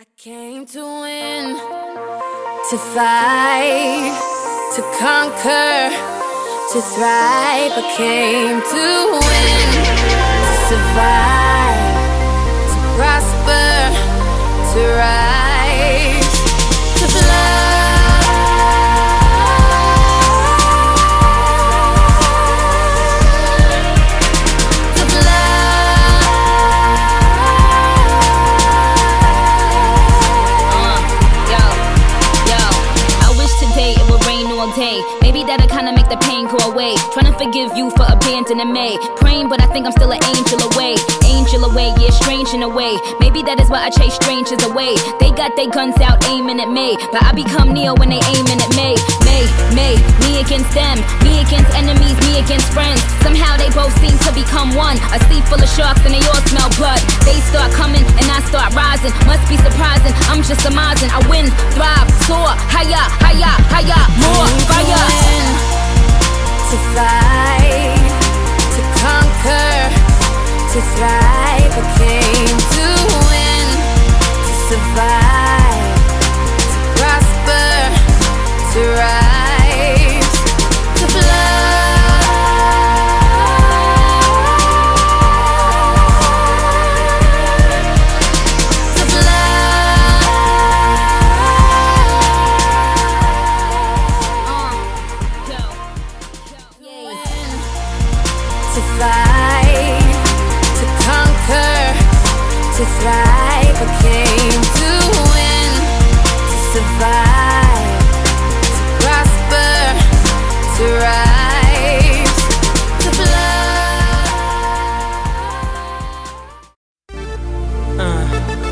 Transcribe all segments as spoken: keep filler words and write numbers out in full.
Came to win, to fight, to conquer, to thrive. I came to win, to survive, to prosper, to rise, to fly. Day. Maybe that'll kinda make the pain go away. Trying to forgive you for abandoning me. Praying, but I think I'm still an angel away. Angel away, yeah, strange in a way. Maybe that is why I chase strangers away. They got their guns out aiming at me, but I become Neo when they aiming at me. Me, me, me against them. Me against enemies, me against friends. Somehow they both seem to become one. A sea full of sharks and they all smell blood. They start coming and I start rising. Must be surprising, I'm just surmising. I win, thrive, soar, higher, higher, higher, more. To win, to fight, to conquer, to thrive. I came to win, to survive, to prosper, to rise, to fly. To fight, to conquer, to thrive. I came to win, to survive, to prosper, to rise, to fly. Uh.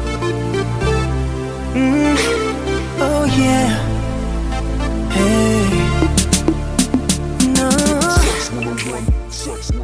Mm. Oh yeah. Hey. No.